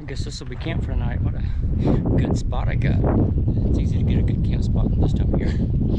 guess this will be camp for the night. What a good spot I got. It's easy to get a good camp spot this time of year.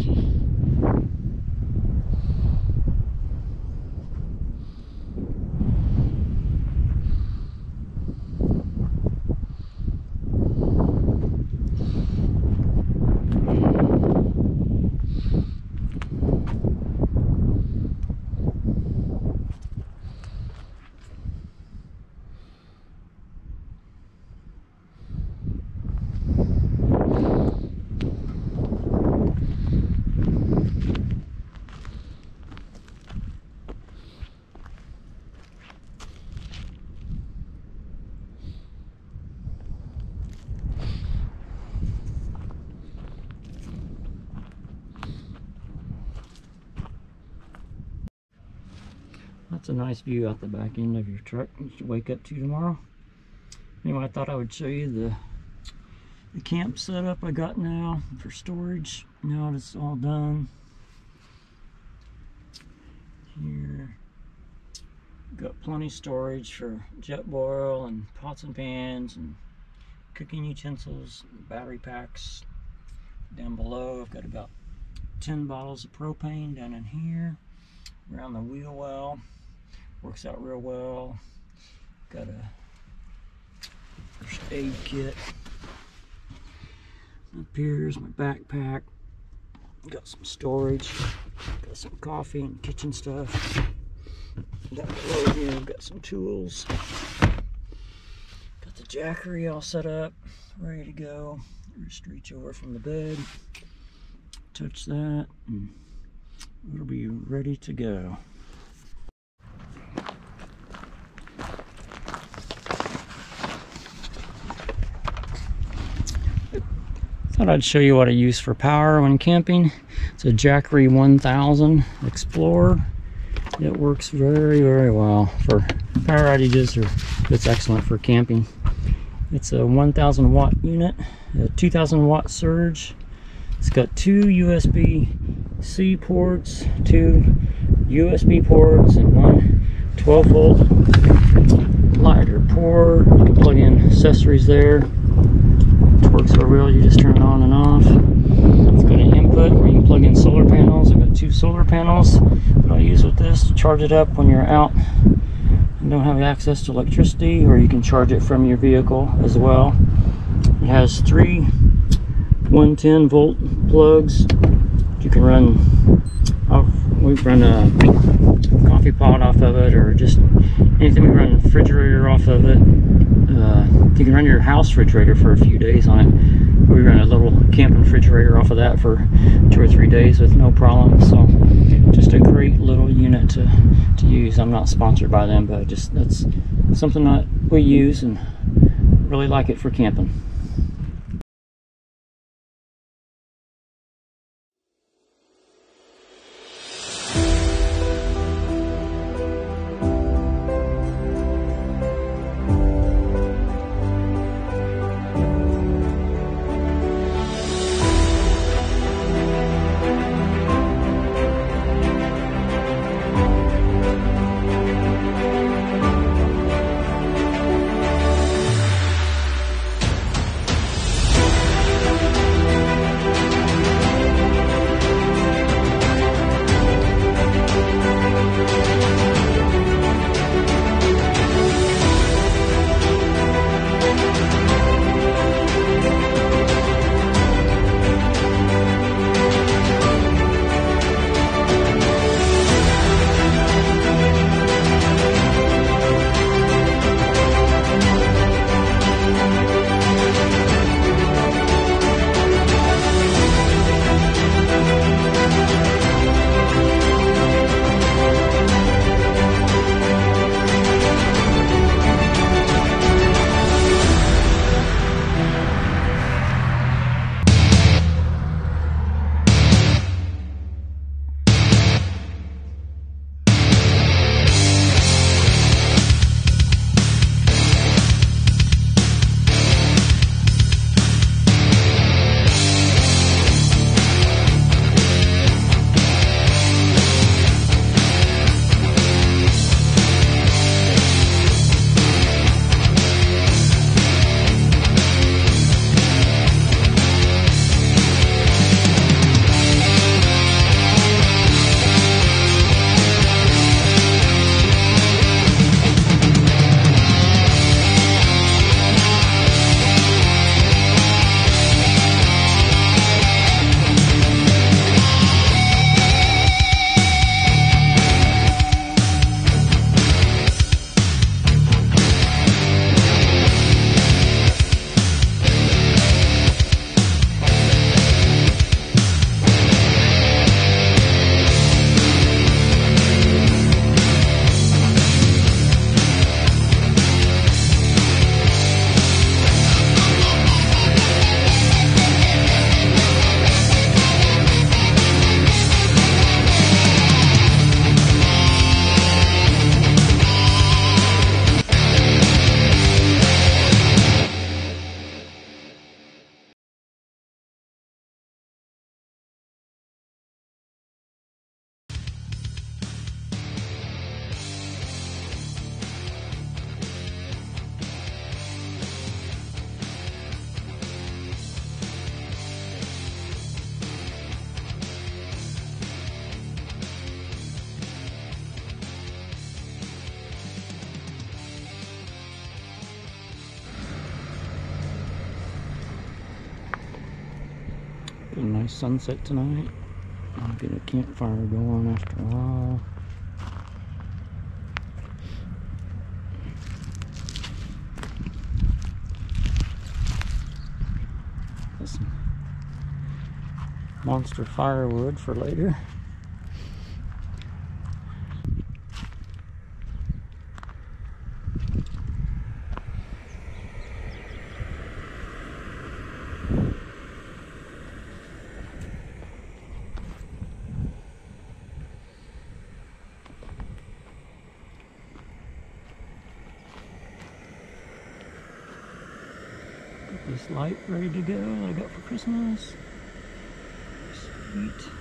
That's a nice view out the back end of your truck you should wake up to tomorrow. Anyway, I thought I would show you the camp setup I got now for storage. Now it's all done. Here, got plenty of storage for Jetboil and pots and pans and cooking utensils, battery packs. Down below, I've got about 10 bottles of propane down in here. Around the wheel well. Works out real well. Got a first aid kit. Up here's my backpack. Got some storage. Got some coffee and kitchen stuff. Down below here, I've got some tools. Got the Jackery all set up, ready to go. Just reach over from the bed, touch that, and it'll be ready to go. Thought I'd show you what I use for power when camping. It's a Jackery 1000 Explorer. It works very, very well for power outages, or it's excellent for camping. It's a 1000 watt unit, a 2000 watt surge. It's got two USB-C ports, two USB ports, and one 12 volt lighter port. You can plug in accessories there. It works so well, you just turn it on and off. It's got an input where you can plug in solar panels. I've got two solar panels that I use with this to charge it up when you're out and don't have access to electricity, or you can charge it from your vehicle as well. It has three 110 volt plugs. You can run we've run a coffee pot off of it, or just anything. We run a refrigerator off of it. You can run your house refrigerator for a few days on it. We run a little camping refrigerator off of that for 2 or 3 days with no problem. So just a great little unit to use. I'm not sponsored by them, but that's something that we use and really like it for camping. Nice sunset tonight. I'll get a campfire going after a while. Got some monster firewood for later. Got this light ready to go that I got for Christmas. Sweet.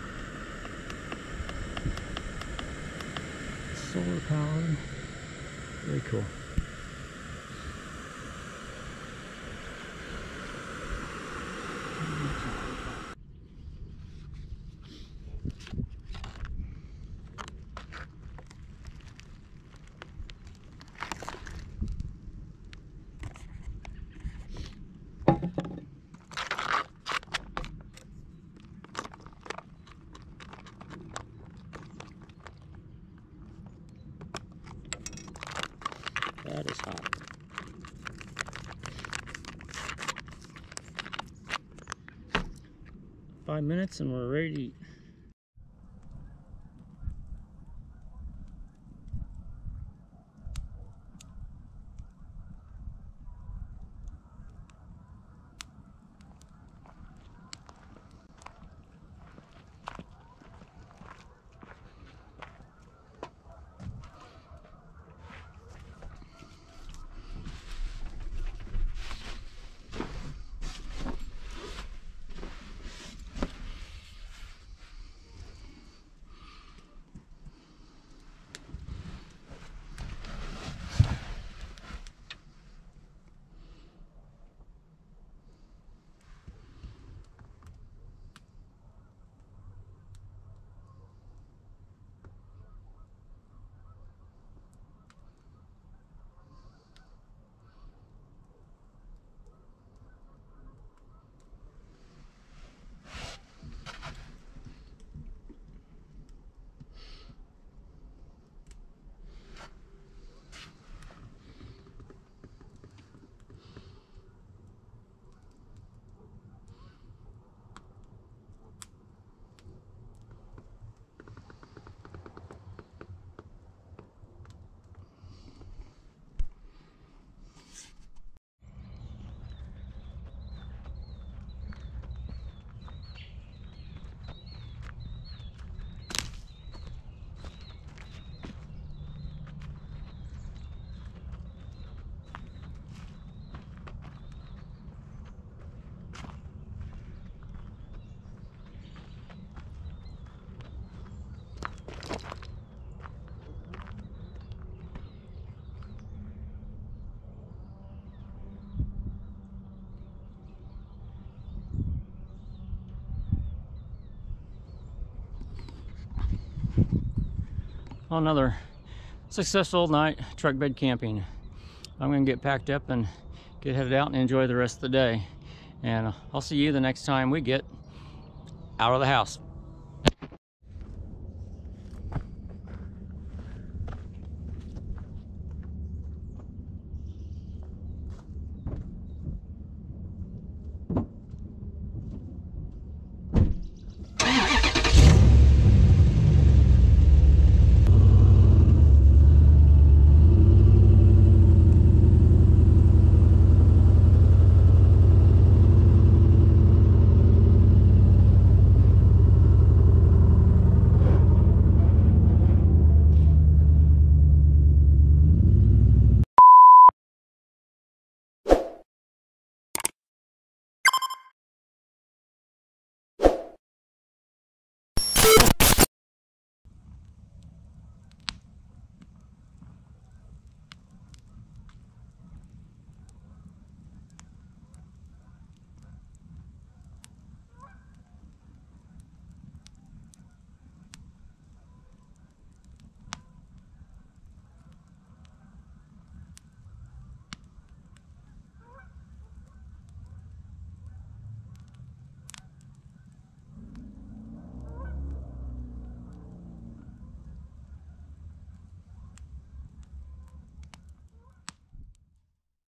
Solar powered. Very cool. That is hot. Five minutes and we're ready to eat. Well, another successful night truck bed camping. I'm gonna get packed up and get headed out and enjoy the rest of the day. And I'll see you the next time we get out of the house.